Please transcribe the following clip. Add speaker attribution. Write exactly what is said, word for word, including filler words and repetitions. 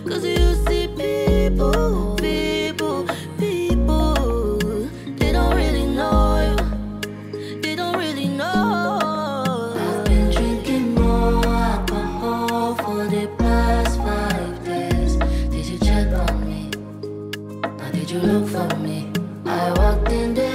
Speaker 1: Cause you see people, people, people, they don't really know you, they don't really know. I've been drinking more alcohol for the past five days. Did you check on me? Or did you look for me? I walked in the